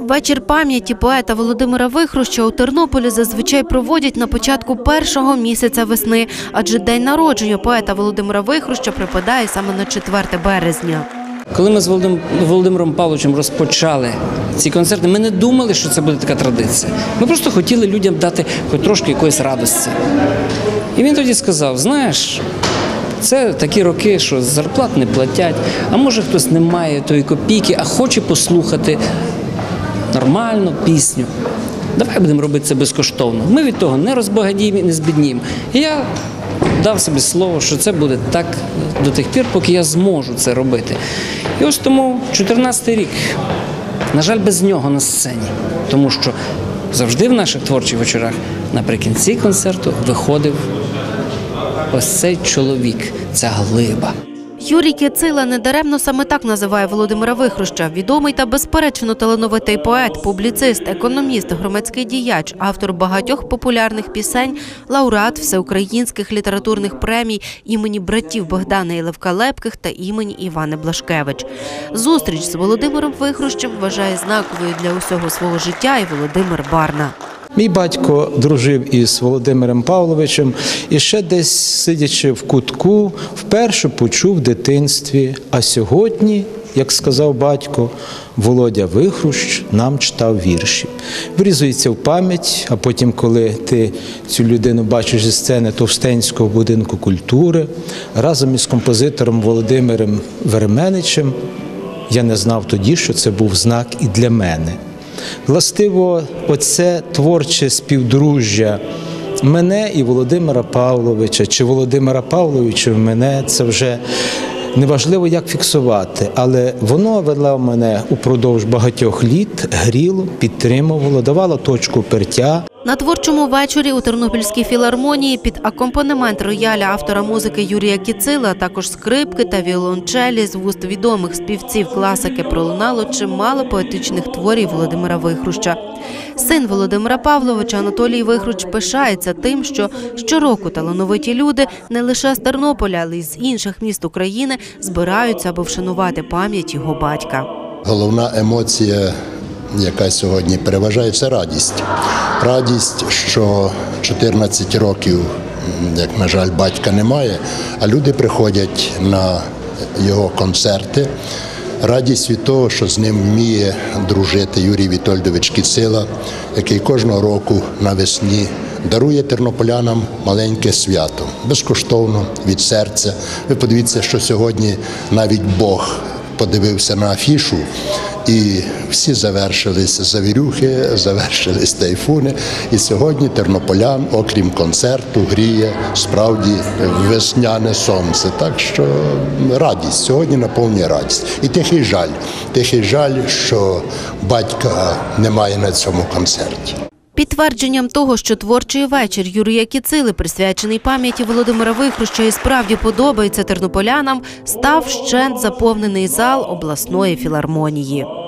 Вечір пам'яті поета Володимира Вихруща у Тернополі зазвичай проводять на початку першого місяця весни, адже день народження поета Володимира Вихруща припадає саме на 4 березня. Коли ми з Володимиром Павловичем розпочали ці концерти, ми не думали, що це буде така традиція. Ми просто хотіли людям дати хоч трошки якоїсь радості. І він тоді сказав, знаєш, це такі роки, що зарплат не платять, а може хтось не має тої копійки, а хоче послухати нормальну пісню. Давай будемо робити це безкоштовно. Ми від того не розбагатіємо і не збідніємо. І я дав собі слово, що це буде так до тих пір, поки я зможу це робити. І ось тому 14-й рік, на жаль, без нього на сцені. Тому що завжди в наших творчих вечорах наприкінці концерту виходив ось цей чоловік, ця глиба. Юрій Кіцила недаремно саме так називає Володимира Вихруща. Відомий та безперечно талановитий поет, публіцист, економіст, громадський діяч, автор багатьох популярних пісень, лауреат всеукраїнських літературних премій імені братів Богдана і Левка Лепких та імені Івани Блашкевич. Зустріч з Володимиром Вихрущем вважає знаковою для усього свого життя і Володимир Барна. Мій батько дружив із Володимиром Павловичем і ще десь, сидячи в кутку, вперше почув в дитинстві. А сьогодні, як сказав батько, Володя Вихрущ нам читав вірші. Врізується в пам'ять, а потім, коли ти цю людину бачиш зі сцени Товстенського будинку культури, разом із композитором Володимиром Верменичем, я не знав тоді, що це був знак і для мене. Властиво, оце творче співдружжя мене і Володимира Павловича, чи Володимира Павловича в мене, це вже неважливо, як фіксувати, але воно вело мене упродовж багатьох літ, гріло, підтримувало, давало точку опертя. На творчому вечорі у Тернопільській філармонії під акомпанемент рояля автора музики Юрія Кіцила, а також скрипки та віолончелі з вуст відомих співців класики пролунало чимало поетичних творів Володимира Вихруща. Син Володимира Павловича Анатолій Вихрущ пишається тим, що щороку талановиті люди не лише з Тернополя, але й з інших міст України збираються, аби вшанувати пам'ять його батька. Головна емоція, яка сьогодні переважає, це радість. Радість, що 14 років, як, на жаль, батька немає, а люди приходять на його концерти. Радість від того, що з ним вміє дружити Юрій Вітольдович Кіцила, який кожного року навесні дарує тернополянам маленьке свято, безкоштовно, від серця. Ви подивіться, що сьогодні навіть Бог подивився на афішу, і всі завершились завірюхи, завершились тайфуни. І сьогодні тернополян, окрім концерту, гріє справді весняне сонце. Так що радість, сьогодні наповнює радість. І тихий жаль, що батька немає на цьому концерті. Підтвердженням того, що творчий вечір Юрія Кіцили, присвячений пам'яті Володимира Вихруща, і справді подобається тернополянам, став вщент заповнений зал обласної філармонії.